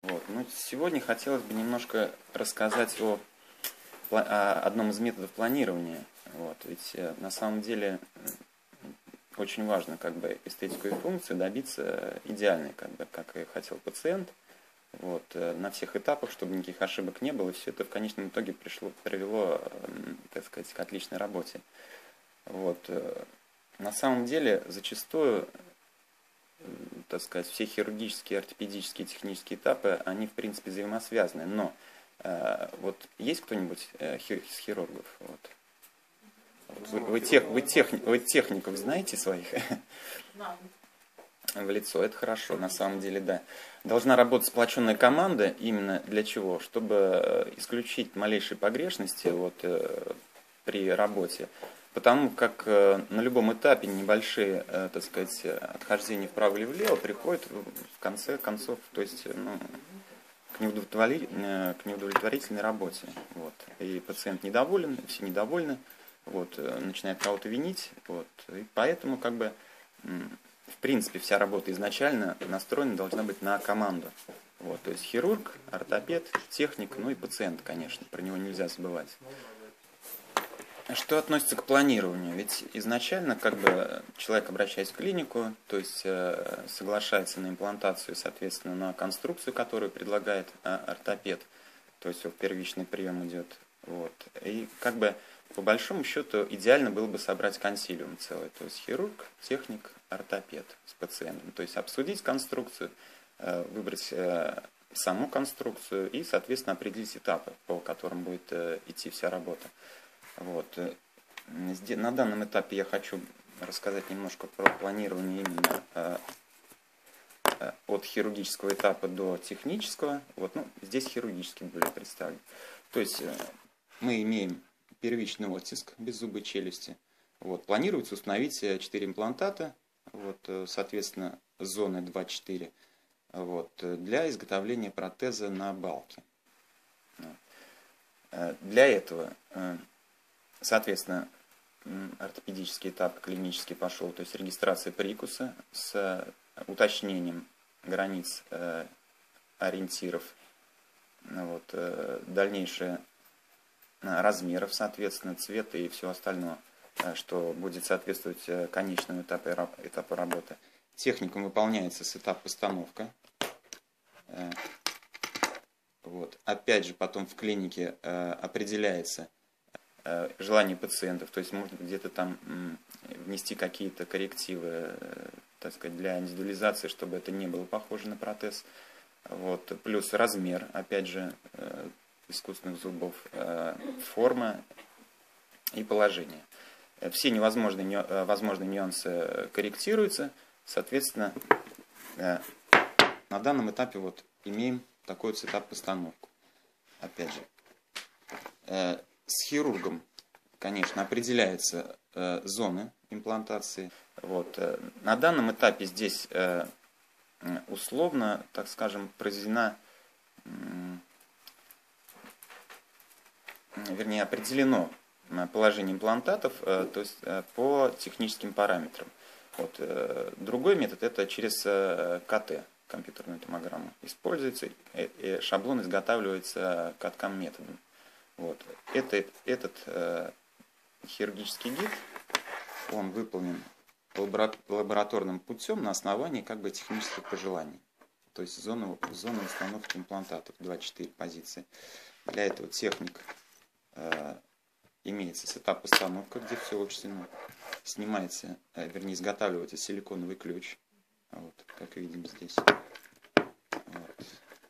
Вот. Ну, сегодня хотелось бы немножко рассказать о одном из методов планирования. Вот. Ведь на самом деле очень важно как бы эстетику и функцию добиться идеальной, как и хотел пациент. Вот, на всех этапах, чтобы никаких ошибок не было, и все это в конечном итоге привело, так сказать, к отличной работе. Вот. На самом деле, зачастую, так сказать, все хирургические, ортопедические, технические этапы, они, в принципе, взаимосвязаны. Но вот есть кто-нибудь из хирургов? Вот. Вы техников знаете своих? В лицо. Это хорошо, на самом деле, да. Должна работать сплоченная команда именно для чего? Чтобы исключить малейшие погрешности при работе. Потому как на любом этапе небольшие, так сказать, отхождения вправо или влево приходят в конце концов, то есть, к неудовлетворительной работе. Вот. И пациент недоволен, все недовольны, вот, начинает кого-то винить. Вот. И поэтому как бы в принципе, вся работа изначально настроена должна быть на команду. Вот, то есть хирург, ортопед, техник, ну и пациент, конечно, про него нельзя забывать. Что относится к планированию? Ведь изначально как бы человек, обращаясь в клинику, то есть соглашается на имплантацию, соответственно, на конструкцию, которую предлагает ортопед, то есть первичный прием идет. Вот. И как бы по большому счету идеально было бы собрать консилиум целый, то есть хирург, техник, ортопед с пациентом, то есть обсудить конструкцию, выбрать саму конструкцию и, соответственно, определить этапы, по которым будет идти вся работа. Вот. На данном этапе я хочу рассказать немножко про планирование именно от хирургического этапа до технического. Вот, ну, здесь хирургический более представлен. То есть мы имеем первичный оттиск беззубой челюсти. Вот. Планируется установить 4 имплантата, вот, соответственно, зоны 2-4, вот, для изготовления протеза на балке. Для этого, соответственно, ортопедический этап клинический пошел, то есть регистрация прикуса с уточнением границ ориентиров, вот, дальнейшее размеров, соответственно, цвета и все остальное, что будет соответствовать конечному этапу работы. Техникум выполняется с этапа постановка. Вот. Опять же, потом в клинике определяется желание пациентов, то есть можно где-то там внести какие-то коррективы, так сказать, для индивидуализации, чтобы это не было похоже на протез. Вот. Плюс размер, опять же, искусственных зубов, форма и положение. Все возможные нюансы корректируются. Соответственно, на данном этапе вот имеем такой вот этап-постановку. Опять же, с хирургом, конечно, определяются зоны имплантации. Вот. На данном этапе здесь условно, так скажем, произведена, вернее, определено положение имплантатов, то есть по техническим параметрам. Вот. Другой метод это через КТ, компьютерную томограмму. Используется, и шаблон изготавливается CAD/CAM методом. Вот. Этот хирургический гид, он выполнен лабораторным путем на основании как бы технических пожеланий. То есть зона установки имплантатов 2-4 позиции. Для этого техник имеется сетап постановка, где все учтено. Снимается, вернее, изготавливается силиконовый ключ. Вот, как видим здесь. Вот.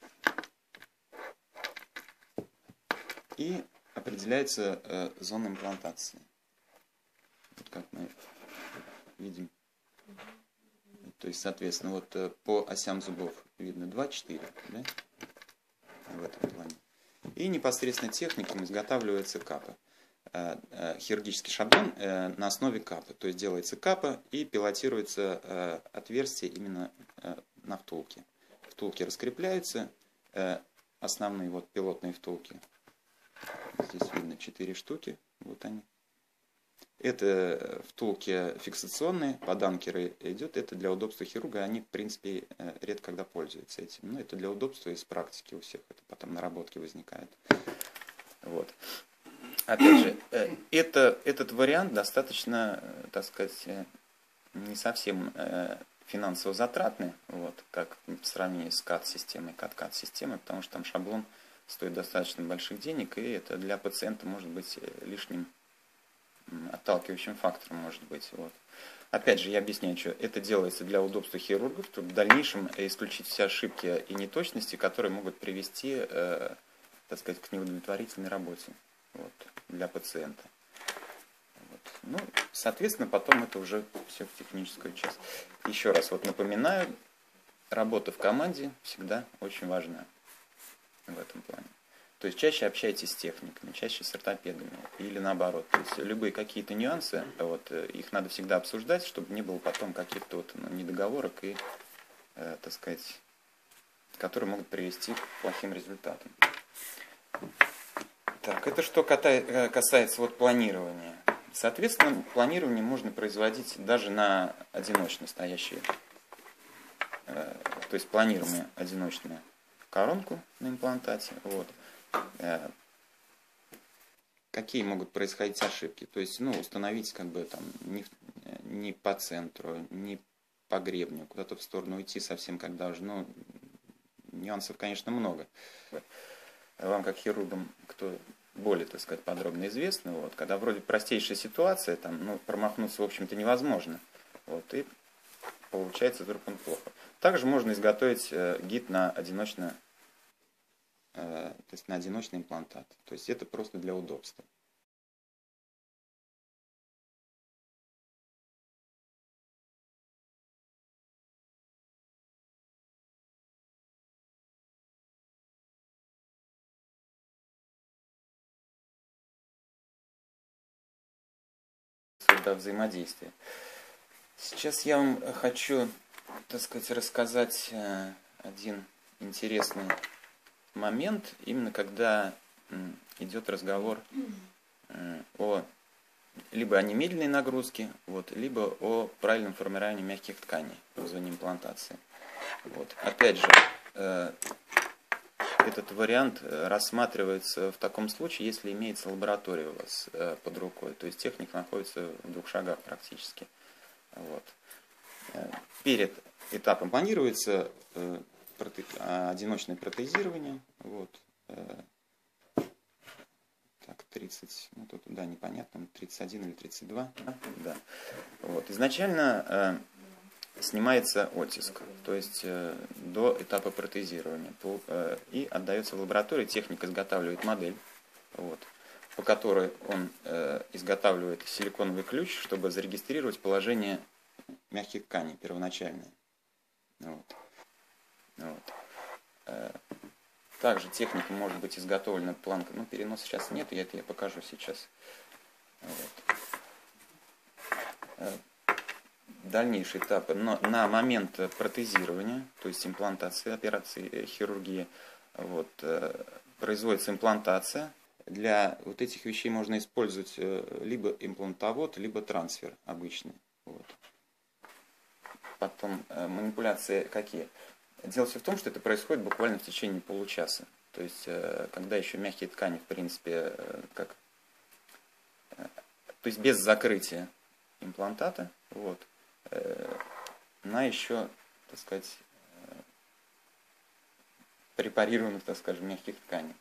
И определяется зона имплантации. Вот как мы видим. То есть, соответственно, вот по осям зубов видно 2-4, да? В этом плане. И непосредственно техником изготавливается капа. Хирургический шаблон на основе капы. То есть делается капа и пилотируется отверстие именно на втулке. Втулки раскрепляются. Основные вот пилотные втулки. Здесь видно 4 штуки. Вот они. Это втулки фиксационные, под анкеры идет. Это для удобства хирурга. Они, в принципе, редко когда пользуются этим. Но это для удобства из практики у всех. Это потом наработки возникают. Вот. Опять же, этот вариант достаточно, так сказать, не совсем финансово затратный, вот, как в сравнении с CAD-системой, CAD-CAD-системой, потому что там шаблон стоит достаточно больших денег, и это для пациента может быть лишним отталкивающим фактором, может быть. Вот. Опять же, я объясняю, что это делается для удобства хирургов, чтобы в дальнейшем исключить все ошибки и неточности, которые могут привести, так сказать, к неудовлетворительной работе, вот, для пациента. Вот. Ну, соответственно, потом это уже все в техническую часть. Еще раз вот напоминаю, работа в команде всегда очень важна в этом плане. То есть чаще общайтесь с техниками, чаще с ортопедами или наоборот. То есть любые какие-то нюансы, вот, их надо всегда обсуждать, чтобы не было потом каких-то вот, недоговорок и, так сказать, которые могут привести к плохим результатам. Так, это что касается вот планирования. Соответственно, планирование можно производить даже на одиночно стоящие, то есть планируемую одиночную коронку на имплантате. Вот. Какие могут происходить ошибки? То есть, ну, установить как бы там не по центру, не по гребню, куда-то в сторону уйти совсем как должно. Нюансов, конечно, много. Вам, как хирургам, кто более, так сказать, подробно известно, вот, когда вроде простейшая ситуация, там, ну, промахнуться, в общем-то, невозможно. Вот, и получается вдруг он плохо. Также можно изготовить гид на одиночно, то есть на одиночный имплантат. То есть это просто для удобства. Да, взаимодействия. Сейчас я вам хочу, так сказать, рассказать один интересный момент, именно когда идет разговор либо о немедленной нагрузке, вот, либо о правильном формировании мягких тканей в зоне имплантации. Вот. Опять же, этот вариант рассматривается в таком случае, если имеется лаборатория у вас под рукой, то есть техник находится в 2 шагах практически. Вот. Перед этапом планируется одиночное протезирование. Вот. Так, 30, ну тут, да, непонятно, 31 или 32. Да. Вот. Изначально снимается оттиск, то есть до этапа протезирования, и отдается в лабораторию, техник изготавливает модель, вот, по которой он изготавливает силиконовый ключ, чтобы зарегистрировать положение мягких тканей первоначальное. Вот. Вот. Также техника может быть изготовлена планка, ну, переноса сейчас нет, и это я покажу сейчас. Вот. Дальнейшие этапы. Но на момент протезирования, то есть имплантации, операции хирургии, вот, производится имплантация. Для вот этих вещей можно использовать либо имплантовод, либо трансфер обычный. Вот. Потом манипуляции какие? Дело все в том, что это происходит буквально в течение получаса. То есть, когда еще мягкие ткани, в принципе, то есть без закрытия имплантата, вот, на еще, так сказать, препарированных, так скажем, мягких тканей.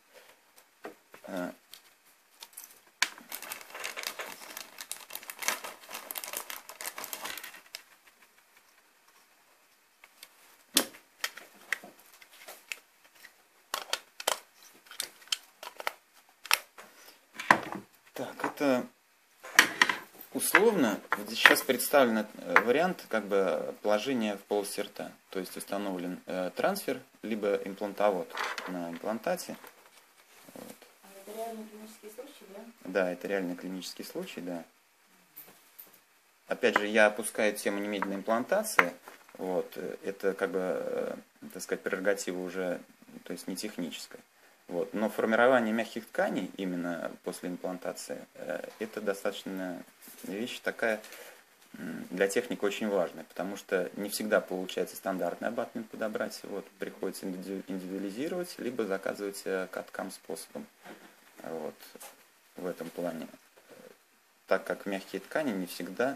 Так, это условно, сейчас представлен вариант как бы положения в полости рта. То есть установлен трансфер, либо имплантовод на имплантате. Вот. А это реальный клинический случай, да? Да, это реальный клинический случай, да. Опять же, я опускаю тему немедленной имплантации. Вот. Это как бы, так сказать, прерогатива уже, то есть не техническая. Вот. Но формирование мягких тканей именно после имплантации, это достаточно вещь такая для техника очень важная, потому что не всегда получается стандартный абатмент подобрать. Вот, приходится индивидуализировать, либо заказывать каткам способом. Вот, в этом плане. Так как мягкие ткани не всегда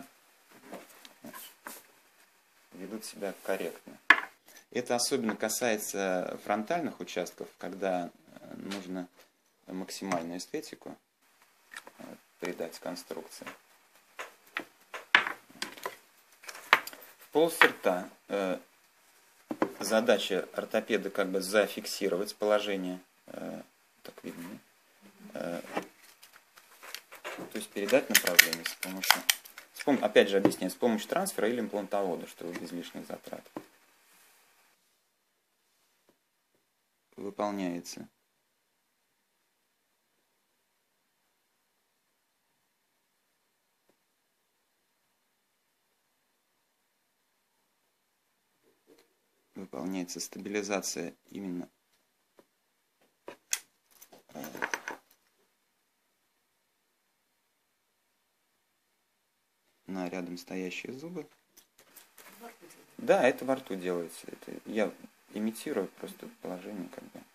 ведут себя корректно. Это особенно касается фронтальных участков, когда нужно максимальную эстетику придать конструкции. В полости рта задача ортопеда как бы зафиксировать положение, так видно, то есть передать направление с помощью, опять же объясняю, с помощью трансфера или имплантовода, чтобы без лишних затрат. Выполняется. Выполняется стабилизация именно на рядом стоящие зубы. Да, это во рту делается. Это я имитирую просто положение как бы.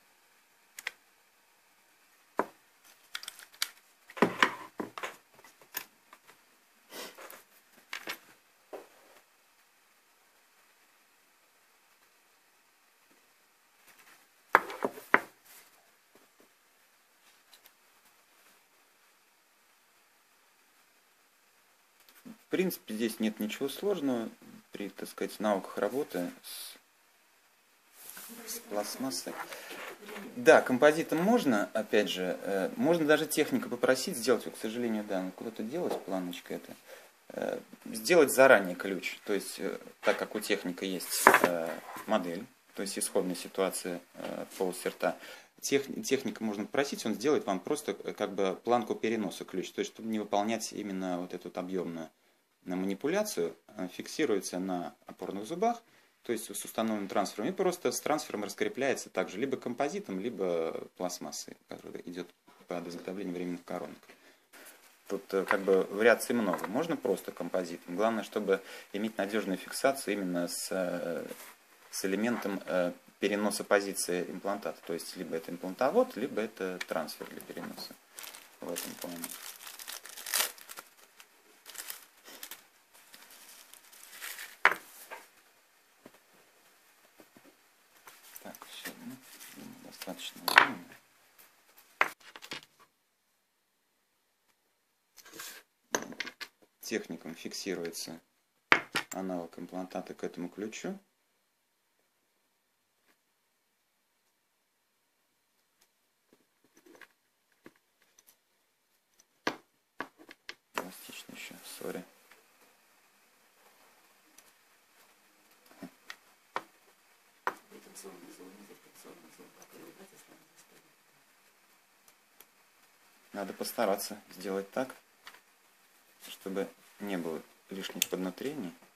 В принципе, здесь нет ничего сложного при, так сказать, навыках работы с пластмассой. Да, композитом можно, опять же, можно даже техника попросить сделать, к сожалению, да, куда-то делать планочка это, сделать заранее ключ, то есть, так как у техника есть модель, то есть исходная ситуация в полости рта, техника можно попросить, он сделает вам просто как бы планку переноса ключ, то есть, чтобы не выполнять именно вот эту вот объемную манипуляцию, фиксируется на опорных зубах, то есть с установленным трансфером, и просто с трансфером раскрепляется также либо композитом, либо пластмассой, которая идет под изготовлением временных коронок. Тут как бы вариаций много. Можно просто композитом. Главное, чтобы иметь надежную фиксацию именно с элементом переноса позиции имплантата. То есть либо это имплантовод, либо это трансфер для переноса. В этом плане. Так, все, достаточно времени. Техником фиксируется аналог имплантата к этому ключу. Эластично еще, сори. Надо постараться сделать так, чтобы не было лишних поднатрений.